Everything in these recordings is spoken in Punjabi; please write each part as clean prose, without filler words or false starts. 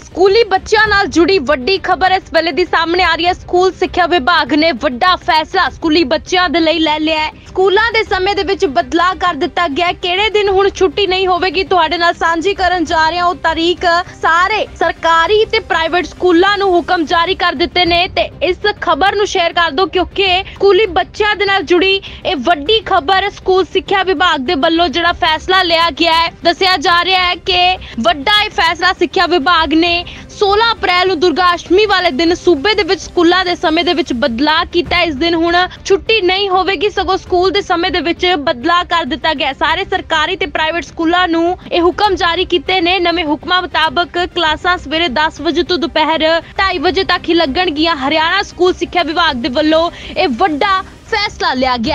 ਸਕੂਲੀ ਬੱਚਿਆਂ ਨਾਲ ਜੁੜੀ ਵੱਡੀ ਖਬਰ ਇਸ ਵੇਲੇ ਦੀ ਸਾਹਮਣੇ ਆ ਰਹੀ ਹੈ। ਸਕੂਲ ਸਿੱਖਿਆ ਵਿਭਾਗ ਨੇ ਵੱਡਾ ਫੈਸਲਾ ਸਕੂਲੀ ਬੱਚਿਆਂ ਦੇ ਲਈ ਲੈ ਲਿਆ ਹੈ। ਸਕੂਲਾਂ ਦੇ ਸਮੇਂ ਦੇ ਵਿੱਚ ਬਦਲਾਅ ਕਰ ਦਿੱਤਾ ਗਿਆ ਹੈ। ਕਿਹੜੇ ਦਿਨ ਹੁਣ ਛੁੱਟੀ ਨਹੀਂ ਹੋਵੇਗੀ ਤੁਹਾਡੇ ਨਾਲ ਸਾਂਝੀ ਕਰਨ ਜਾ ਰਹੇ ਹਾਂ। ਉਹ ਤਾਰੀਖ ਸਾਰੇ ਸਰਕਾਰੀ ਤੇ ਪ੍ਰਾਈਵੇਟ ਸਕੂਲਾਂ ਨੂੰ ਹੁਕਮ ਜਾਰੀ ਕਰ ਦਿੱਤੇ ਨੇ ਤੇ ਇਸ ਖਬਰ ਨੂੰ ਸ਼ੇਅਰ ਕਰ ਦਿਓ ਕਿਉਂਕਿ ਸਕੂਲੀ ਬੱਚਿਆਂ ਦੇ ਨਾਲ ਜੁੜੀ ਇਹ ਵੱਡੀ ਖਬਰ ਸਕੂਲ ਸਿੱਖਿਆ ਵਿਭਾਗ ਦੇ ਵੱਲੋਂ ਜਿਹੜਾ ਫੈਸਲਾ ਲਿਆ ਗਿਆ ਹੈ। ਦੱਸਿਆ ਜਾ ਰਿਹਾ ਹੈ ਕਿ ਵੱਡਾ ਇਹ ਫੈਸਲਾ ਸਿੱਖਿਆ ਵਿਭਾਗ ਨੇ 16 ਅਪ੍ਰੈਲ ਨੂੰ ਦੁਰਗਾ ਅਸ਼ਟਮੀ ਵਾਲੇ ਦਿਨ ਸੂਬੇ ਦੇ ਵਿੱਚ ਸਕੂਲਾਂ ਦੇ ਸਮੇਂ ਦੇ ਵਿੱਚ ਬਦਲਾਅ ਕੀਤਾ। ਇਸ ਦਿਨ ਹੁਣ ਛੁੱਟੀ ਨਹੀਂ ਹੋਵੇਗੀ, ਸਗੋਂ ਸਕੂਲ ਦੇ ਸਮੇਂ ਦੇ ਵਿੱਚ ਬਦਲਾਅ ਕਰ ਦਿੱਤਾ ਗਿਆ। ਸਾਰੇ ਸਰਕਾਰੀ ਤੇ ਪ੍ਰਾਈਵੇਟ ਸਕੂਲਾਂ ਨੂੰ ਇਹ ਹੁਕਮ ਜਾਰੀ ਕੀਤੇ ਨੇ। ਨਵੇਂ ਹੁਕਮਾਂ ਮੁਤਾਬਕ ਕਲਾਸਾਂ ਸਵੇਰੇ 10 ਵਜੇ ਤੋਂ ਦੁਪਹਿਰ 2:30 ਵਜੇ ਤੱਕ ਹੀ ਲੱਗਣਗੀਆਂ। ਹਰਿਆਣਾ ਸਕੂਲ ਸਿੱਖਿਆ ਵਿਭਾਗ ਦੇ ਵੱਲੋਂ ਇਹ ਵੱਡਾ ਫੈਸਲਾ ਲਿਆ ਗਿਆ।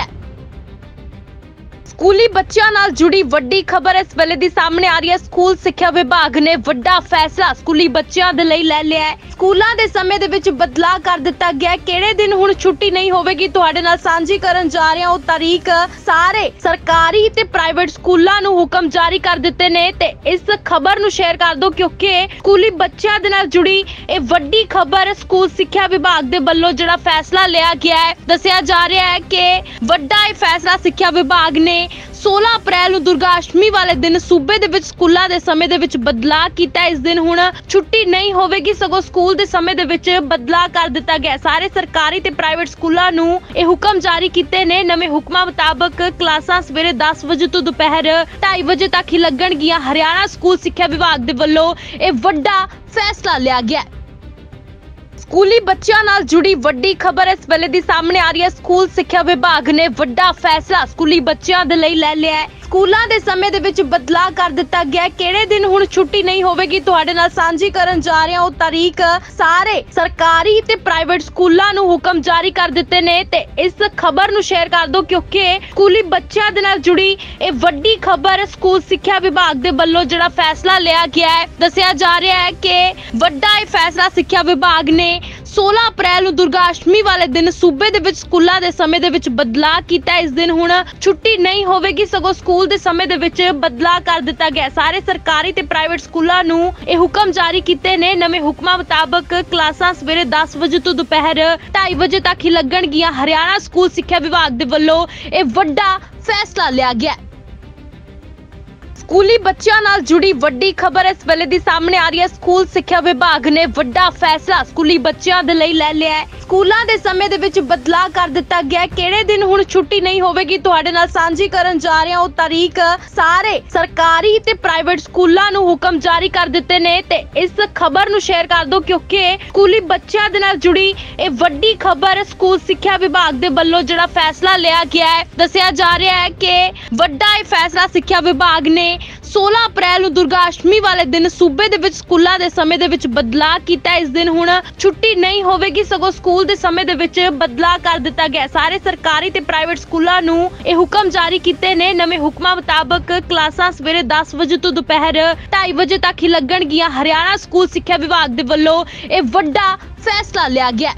ਸਕੂਲੀ ਬੱਚਿਆਂ ਨਾਲ ਜੁੜੀ ਵੱਡੀ ਖਬਰ ਇਸ ਵੇਲੇ ਦੀ ਸਾਹਮਣੇ ਆ ਰਹੀ ਹੈ। ਸਕੂਲ ਸਿੱਖਿਆ ਵਿਭਾਗ ਨੇ ਵੱਡਾ ਫੈਸਲਾ ਸਕੂਲੀ ਬੱਚਿਆਂ ਦੇ ਲਈ ਲੈ ਲਿਆ ਹੈ। ਸਕੂਲਾਂ ਦੇ ਸਮੇਂ ਦੇ ਵਿੱਚ ਬਦਲਾਅ ਕਰ ਦਿੱਤਾ ਗਿਆ ਹੈ। ਕਿਹੜੇ ਦਿਨ ਹੁਣ ਛੁੱਟੀ ਨਹੀਂ ਹੋਵੇਗੀ ਤੁਹਾਡੇ ਨਾਲ ਸਾਂਝੀ ਕਰਨ ਜਾ ਰਹੇ ਹਾਂ। ਉਹ ਤਾਰੀਖ ਸਾਰੇ ਸਰਕਾਰੀ ਤੇ ਪ੍ਰਾਈਵੇਟ ਸਕੂਲਾਂ ਨੂੰ ਹੁਕਮ ਜਾਰੀ ਕਰ ਦਿੱਤੇ ਨੇ ਤੇ ਇਸ ਖਬਰ ਨੂੰ ਸ਼ੇਅਰ ਕਰ ਦਿਓ ਕਿਉਂਕਿ ਸਕੂਲੀ ਬੱਚਿਆਂ ਦੇ ਨਾਲ ਜੁੜੀ ਇਹ ਵੱਡੀ ਖਬਰ ਸਕੂਲ ਸਿੱਖਿਆ ਵਿਭਾਗ ਦੇ ਵੱਲੋਂ ਜਿਹੜਾ ਫੈਸਲਾ ਲਿਆ ਗਿਆ ਹੈ। ਦੱਸਿਆ ਜਾ ਰਿਹਾ ਹੈ ਕਿ ਵੱਡਾ ਇਹ ਫੈਸਲਾ ਸਿੱਖਿਆ ਵਿਭਾਗ ਨੇ 16 ਅਪ੍ਰੈਲ ਨੂੰ ਦੁਰਗਾ ਅਸ਼ਟਮੀ ਵਾਲੇ ਦਿਨ ਸੂਬੇ ਦੇ ਵਿੱਚ ਸਕੂਲਾਂ ਦੇ ਸਮੇਂ ਦੇ ਵਿੱਚ ਬਦਲਾਅ ਕੀਤਾ। ਇਸ ਦਿਨ ਹੁਣ ਛੁੱਟੀ ਨਹੀਂ ਹੋਵੇਗੀ, ਸਗੋਂ ਸਕੂਲ ਦੇ ਸਮੇਂ ਦੇ ਵਿੱਚ ਬਦਲਾਅ ਕਰ ਦਿੱਤਾ ਗਿਆ। ਸਾਰੇ ਸਰਕਾਰੀ ਤੇ ਪ੍ਰਾਈਵੇਟ ਸਕੂਲਾਂ ਨੂੰ ਇਹ ਹੁਕਮ ਜਾਰੀ ਕੀਤੇ ਨੇ। ਨਵੇਂ ਹੁਕਮਾਂ ਮੁਤਾਬਕ ਕਲਾਸਾਂ ਸਵੇਰੇ 10 ਵਜੇ ਤੋਂ ਦੁਪਹਿਰ 2:30 ਵਜੇ ਤੱਕ ਹੀ ਲੱਗਣਗੀਆਂ। ਹਰਿਆਣਾ ਸਕੂਲ ਸਿੱਖਿਆ ਵਿਭਾਗ ਦੇ ਵੱਲੋਂ ਇਹ ਵੱਡਾ ਫੈਸਲਾ ਲਿਆ ਗਿਆ। ਸਕੂਲੀ ਬੱਚਿਆਂ ਨਾਲ ਜੁੜੀ ਵੱਡੀ ਖਬਰ ਇਸ ਵੇਲੇ ਦੀ ਸਾਹਮਣੇ ਆ ਰਹੀ ਹੈ। ਸਕੂਲ ਸਿੱਖਿਆ ਵਿਭਾਗ ਨੇ ਵੱਡਾ ਫੈਸਲਾ ਸਕੂਲੀ ਬੱਚਿਆਂ ਦੇ ਲਈ ਲੈ ਲਿਆ ਹੈ। ਸਕੂਲਾਂ ਦੇ ਸਮੇਂ ਦੇ ਵਿੱਚ ਬਦਲਾਅ ਕਰ ਦਿੱਤਾ ਗਿਆ ਹੈ। ਕਿਹੜੇ ਦਿਨ ਹੁਣ ਛੁੱਟੀ ਨਹੀਂ ਹੋਵੇਗੀ ਤੁਹਾਡੇ ਨਾਲ ਸਾਂਝੀ ਕਰਨ ਜਾ ਰਹੇ ਹਾਂ। ਉਹ ਤਾਰੀਖ ਸਾਰੇ ਸਰਕਾਰੀ ਤੇ ਪ੍ਰਾਈਵੇਟ ਸਕੂਲਾਂ ਨੂੰ ਹੁਕਮ ਜਾਰੀ ਕਰ ਦਿੱਤੇ ਨੇ ਤੇ ਇਸ ਖਬਰ ਨੂੰ ਸ਼ੇਅਰ ਕਰ ਦਿਓ ਕਿਉਂਕਿ ਸਕੂਲੀ ਬੱਚਿਆਂ ਦੇ ਨਾਲ ਜੁੜੀ ਇਹ ਵੱਡੀ ਖਬਰ ਸਕੂਲ ਸਿੱਖਿਆ ਵਿਭਾਗ ਦੇ ਵੱਲੋਂ ਜਿਹੜਾ ਫੈਸਲਾ ਲਿਆ ਗਿਆ ਹੈ। ਦੱਸਿਆ ਜਾ ਰਿਹਾ ਹੈ ਕਿ ਵੱਡਾ ਇਹ ਫੈਸਲਾ ਸਿੱਖਿਆ ਵਿਭਾਗ ਨੇ 16 ਅਪ੍ਰੈਲ ਨੂੰ ਦੁਰਗਾ ਅਸ਼ਟਮੀ ਵਾਲੇ ਦਿਨ ਸੂਬੇ ਦੇ ਵਿੱਚ ਸਕੂਲਾਂ ਦੇ ਸਮੇਂ ਦੇ ਵਿੱਚ ਬਦਲਾਅ ਕੀਤਾ। ਇਸ ਦਿਨ ਹੁਣ ਛੁੱਟੀ ਨਹੀਂ ਹੋਵੇਗੀ, ਸਗੋਂ ਸਕੂਲ ਦੇ ਸਮੇਂ ਦੇ ਵਿੱਚ ਬਦਲਾਅ ਕਰ ਦਿੱਤਾ ਗਿਆ। ਸਾਰੇ ਸਰਕਾਰੀ ਤੇ ਪ੍ਰਾਈਵੇਟ ਸਕੂਲਾਂ ਨੂੰ ਇਹ ਹੁਕਮ ਜਾਰੀ ਕੀਤੇ ਨੇ। ਨਵੇਂ ਹੁਕਮਾਂ ਮੁਤਾਬਕ ਕਲਾਸਾਂ ਸਵੇਰੇ 10 ਵਜੇ ਤੋਂ ਦੁਪਹਿਰ 2:30 ਵਜੇ ਤੱਕ ਹੀ ਲੱਗਣਗੀਆਂ। ਹਰਿਆਣਾ ਸਕੂਲ ਸਿੱਖਿਆ ਵਿਭਾਗ ਦੇ ਵੱਲੋਂ ਇਹ ਵੱਡਾ ਫੈਸਲਾ ਲਿਆ ਗਿਆ। ਸਕੂਲੀ ਬੱਚਿਆਂ ਨਾਲ ਜੁੜੀ ਵੱਡੀ ਖਬਰ ਇਸ ਵੇਲੇ ਦੀ ਸਾਹਮਣੇ ਆ ਰਹੀ ਹੈ। ਸਕੂਲ ਸਿੱਖਿਆ ਵਿਭਾਗ ਨੇ ਵੱਡਾ ਫੈਸਲਾ ਸਕੂਲੀ ਬੱਚਿਆਂ ਦੇ ਲਈ ਲੈ ਲਿਆ ਹੈ। ਸਕੂਲਾਂ ਦੇ ਸਮੇਂ ਦੇ ਵਿੱਚ ਬਦਲਾਅ ਕਰ ਦਿੱਤਾ ਗਿਆ ਹੈ। ਕਿਹੜੇ ਦਿਨ ਹੁਣ ਛੁੱਟੀ ਨਹੀਂ ਹੋਵੇਗੀ ਤੁਹਾਡੇ ਨਾਲ ਸਾਂਝੀ ਕਰਨ ਜਾ ਰਹੇ ਹਾਂ। ਉਹ ਤਾਰੀਖ ਸਾਰੇ ਸਰਕਾਰੀ ਤੇ ਪ੍ਰਾਈਵੇਟ ਸਕੂਲਾਂ ਨੂੰ ਹੁਕਮ ਜਾਰੀ ਕਰ ਦਿੱਤੇ ਨੇ ਤੇ ਇਸ ਖਬਰ ਨੂੰ ਸ਼ੇਅਰ ਕਰ ਦਿਓ ਕਿਉਂਕਿ ਸਕੂਲੀ ਬੱਚਿਆਂ ਦੇ ਨਾਲ ਜੁੜੀ ਇਹ ਵੱਡੀ ਖਬਰ ਸਕੂਲ ਸਿੱਖਿਆ ਵਿਭਾਗ ਦੇ ਵੱਲੋਂ ਜਿਹੜਾ ਫੈਸਲਾ ਲਿਆ ਗਿਆ ਹੈ। ਦੱਸਿਆ ਜਾ ਰਿਹਾ ਹੈ ਕਿ ਵੱਡਾ ਇਹ ਫੈਸਲਾ ਸਿੱਖਿਆ ਵਿਭਾਗ ਨੇ 16 ਅਪ੍ਰੈਲ ਨੂੰ ਦੁਰਗਾ ਅਸ਼ਟਮੀ ਵਾਲੇ ਦਿਨ ਸੂਬੇ ਦੇ ਵਿੱਚ ਸਕੂਲਾਂ ਦੇ ਸਮੇਂ ਦੇ ਵਿੱਚ ਬਦਲਾਅ ਕੀਤਾ। ਇਸ ਦਿਨ ਹੁਣ ਛੁੱਟੀ ਨਹੀਂ ਹੋਵੇਗੀ, ਸਗੋਂ ਸਕੂਲ ਦੇ ਸਮੇਂ ਦੇ ਵਿੱਚ ਬਦਲਾਅ ਕਰ ਦਿੱਤਾ ਗਿਆ। ਸਾਰੇ ਸਰਕਾਰੀ ਤੇ ਪ੍ਰਾਈਵੇਟ ਸਕੂਲਾਂ ਨੂੰ ਇਹ ਹੁਕਮ ਜਾਰੀ ਕੀਤੇ ਨੇ। ਨਵੇਂ ਹੁਕਮਾਂ ਮੁਤਾਬਕ ਕਲਾਸਾਂ ਸਵੇਰੇ 10 ਵਜੇ ਤੋਂ ਦੁਪਹਿਰ 2:30 ਵਜੇ ਤੱਕ ਹੀ ਲੱਗਣਗੀਆਂ। ਹਰਿਆਣਾ ਸਕੂਲ ਸਿੱਖਿਆ ਵਿਭਾਗ ਦੇ ਵੱਲੋਂ ਇਹ ਵੱਡਾ ਫੈਸਲਾ ਲਿਆ ਗਿਆ।